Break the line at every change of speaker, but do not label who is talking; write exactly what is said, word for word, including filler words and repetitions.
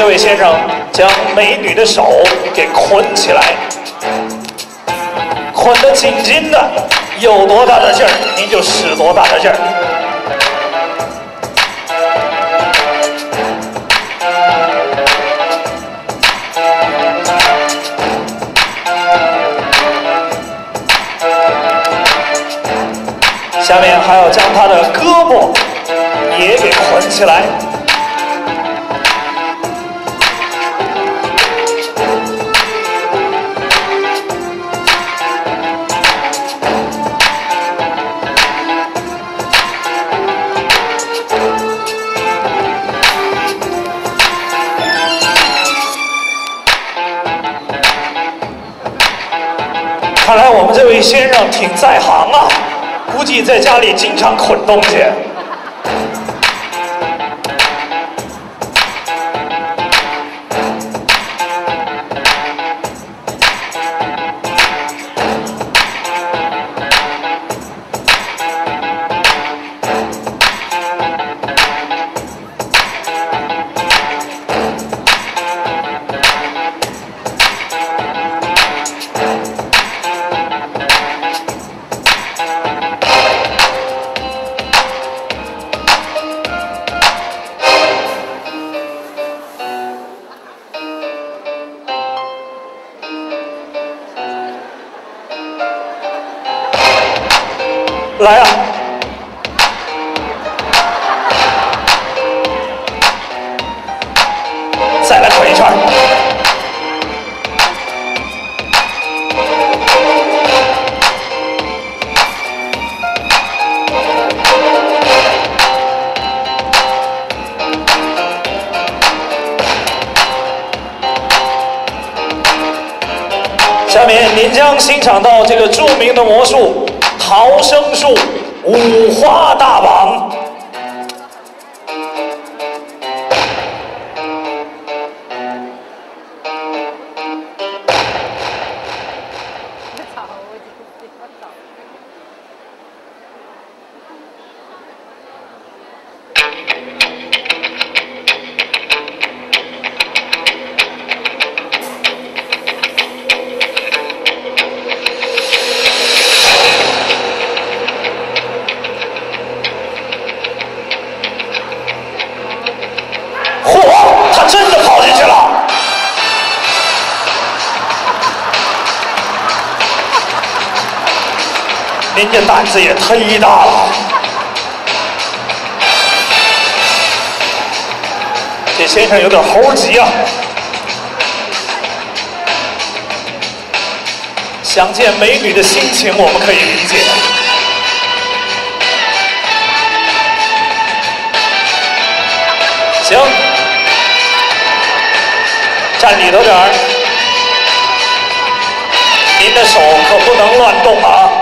这位先生将美女的手给捆起来，捆得紧紧的，有多大的劲儿，您就使多大的劲儿。下面还要将他的胳膊也给捆起来。 看来我们这位先生挺在行啊，估计在家里经常捆东西。来啊！再来捆一圈。下面您将欣赏到这个著名的魔术。 逃生术五花大绑，真的跑进去了！您这胆子也忒大了。这先生有点猴急啊！想见美女的心情，我们可以理解。行。 站里头点儿，您的手可不能乱动啊！